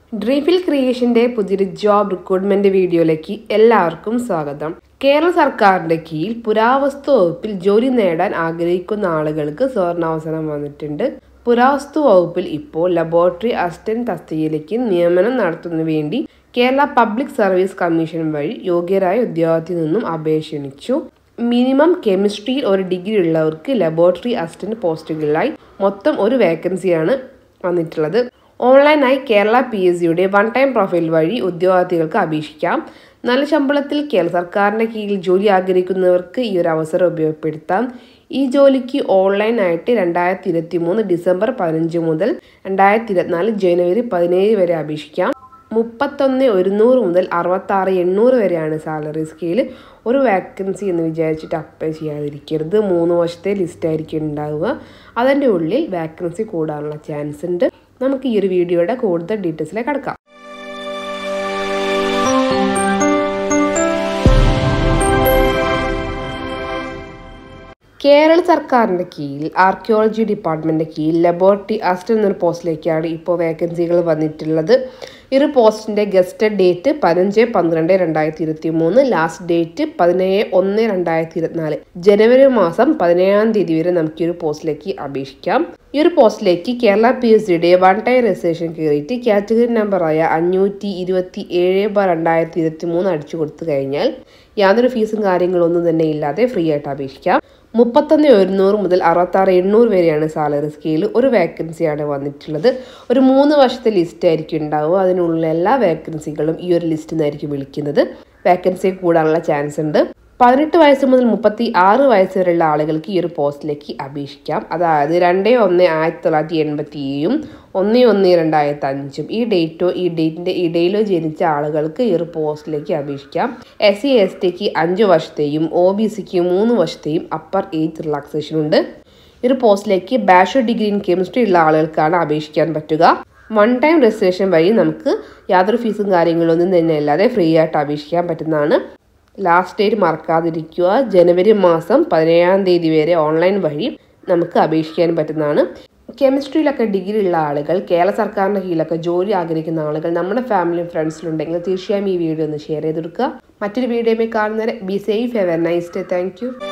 Dreamfill ക്രിയേഷന്റെ പുതിയൊരു job recruitment വീഡിയോയിലേക്ക് എല്ലാവർക്കും സ്വാഗതം. കേരള സർക്കാരിന്റെ കീഴിൽ പുരാവസ്തു വകുപ്പിൽ ജോലി നേടാൻ ആഗ്രഹിക്കുന്ന ആളുകൾക്ക് സുവർണാവസരം വന്നിട്ടുണ്ട്. പുരാവസ്തു വകുപ്പിൽ ഇപ്പോൾ ലബോറട്ടറി അസിസ്റ്റന്റ് തസ്തികയിലേക്ക് നിയമനം നടത്തുന്നതിന് വേണ്ടി കേരള പബ്ലിക് സർവീസ് കമ്മീഷൻ വഴി യോഗ്യരായ ഉദ്യോഗാർത്ഥിയിൽ നിന്നും അപേക്ഷ ക്ഷണിച്ചു. മിനിമം കെമിസ്ട്രിയിൽ ഒരു ഡിഗ്രി ഉള്ളവർക്ക് ലബോറട്ടറി അസിസ്റ്റന്റ് പോസ്റ്റുകളിലായി മൊത്തം ഒരു വേക്കൻസിയാണ് വന്നിട്ടുള്ളത്. ഓൺലൈനായി കേരള PSCയുടെ വൺ ടൈം പ്രൊഫൈൽ വഴി ഉദ്യോഗാർത്ഥികൾക്ക് അപേക്ഷിക്കാം. നല്ല ശമ്പളത്തിൽ കേരള സർക്കാരിൻ്റെ കീഴിൽ ജോലി ആഗ്രഹിക്കുന്നവർക്ക് ഈ ഒരു അവസരം ഉപയോഗപ്പെടുത്താം. ഈ ജോലിക്ക് ഓൺലൈനായിട്ട് 2023 ഡിസംബർ 15 മുതൽ 2024 ജനുവരി 17 വരെ അപേക്ഷിക്കാം. 31,100 മുതൽ 66,800 വരെയാണ് സാലറി സ്കെയിൽ. ഒരു വേക്കൻസി എന്ന് വിചാരിച്ചിട്ട് അപ്ലൈ ചെയ്യാതിരിക്കരുത്. 3 വർഷത്തെ ലിസ്റ്റായിരിക്കും ഉണ്ടാവുക. അതിൻ്റെ ഉള്ളിൽ വേക്കൻസി കൂടാനുള്ള ചാൻസ് ഉണ്ട്. നമുക്ക് ഈ ഒരു വീഡിയോയുടെ കൂടുതൽ ഡീറ്റെയിൽസിലേക്ക് കടക്കാം. കേരള സർക്കാരിൻ്റെ കീഴിൽ ആർക്കിയോളജി ഡിപ്പാർട്ട്മെൻറ്റിൻ്റെ കീഴിൽ ലബോറട്ടറി അസിസ്റ്റന്റ് എന്നൊരു പോസ്റ്റിലേക്കാണ് ഇപ്പോൾ വേക്കൻസികൾ വന്നിട്ടുള്ളത്. ഈ ഒരു പോസ്റ്റിൻ്റെ ഗസ്റ്റഡ് ഡേറ്റ് 15/12/2023, ലാസ്റ്റ് ഡേറ്റ് 17/1/2024, ജനുവരി മാസം 17-ാം തീയതി വരെ നമുക്ക് ഈ ഒരു പോസ്റ്റിലേക്ക് അപേക്ഷിക്കാം. ഈ ഒരു പോസ്റ്റിലേക്ക് കേരള PSCയുടെ വൺ ടൈം രജിസ്ട്രേഷൻ കയറിയിട്ട് കാറ്റഗറി നമ്പറായ 527/2023 അടിച്ചു കൊടുത്തു കഴിഞ്ഞാൽ യാതൊരു ഫീസും കാര്യങ്ങളൊന്നും തന്നെ ഇല്ലാതെ ഫ്രീ ആയിട്ട് അപേക്ഷിക്കാം. 31,100 മുതൽ 66,800 വരെയാണ് സാലറി സ്കെയിൽ. ഒരു വേക്കൻസിയാണ് വന്നിട്ടുള്ളത്. ഒരു 3 വർഷത്തെ ലിസ്റ്റ് ആയിരിക്കും ഉണ്ടാവുക. അതിനുള്ള എല്ലാ വേക്കൻസികളും ഈ ഒരു ലിസ്റ്റിൽ നിന്നായിരിക്കും വിളിക്കുന്നത്. വേക്കൻസി കൂടാനുള്ള ചാൻസ് ഉണ്ട്. 18 വയസ്സ് മുതൽ 36 വയസ്സ് വരെയുള്ള ആളുകൾക്ക് ഈ ഒരു പോസ്റ്റിലേക്ക് അപേക്ഷിക്കാം. അതായത് 2/1/1987 1/1/2005 ഈ ഡേറ്റോ ഈ ഡേറ്റിൻ്റെ ഇടയിലോ ജനിച്ച ആളുകൾക്ക് ഈ ഒരു പോസ്റ്റിലേക്ക് അപേക്ഷിക്കാം. SC STക്ക് 5 വർഷത്തെയും OBCക്ക് 3 വർഷത്തെയും അപ്പർ ഏജ് റിലാക്സേഷൻ ഉണ്ട്. ഈ ഒരു പോസ്റ്റിലേക്ക് ബാച്ചലർ ഡിഗ്രി ഇൻ കെമിസ്ട്രി ഉള്ള ആളുകൾക്കാണ് അപേക്ഷിക്കാൻ പറ്റുക. വൺ ടൈം രജിസ്ട്രേഷൻ വഴി നമുക്ക് യാതൊരു ഫീസും കാര്യങ്ങളൊന്നും തന്നെ അല്ലാതെ ഫ്രീ ആയിട്ട് അപേക്ഷിക്കാൻ പറ്റുന്നതാണ്. ലാസ്റ്റ് ഡേറ്റ് മറക്കാതിരിക്കുക. ജനുവരി മാസം 17-ാം തീയതി വരെ ഓൺലൈൻ വഴി നമുക്ക് അപേക്ഷിക്കാൻ പറ്റുന്നതാണ്. കെമിസ്ട്രിയിലൊക്കെ ഡിഗ്രി ഉള്ള ആളുകൾ, കേരള സർക്കാരിൻ്റെ കീഴിലൊക്കെ ജോലി ആഗ്രഹിക്കുന്ന ആളുകൾ നമ്മുടെ ഫാമിലിയും ഫ്രണ്ട്സിലുണ്ടെങ്കിൽ തീർച്ചയായും ഈ വീഡിയോ ഒന്ന് ഷെയർ ചെയ്ത് കൊടുക്കുക. മറ്റൊരു വീഡിയോയിൽ കാണുന്നവരെ be safe, have a nice day. Thank U.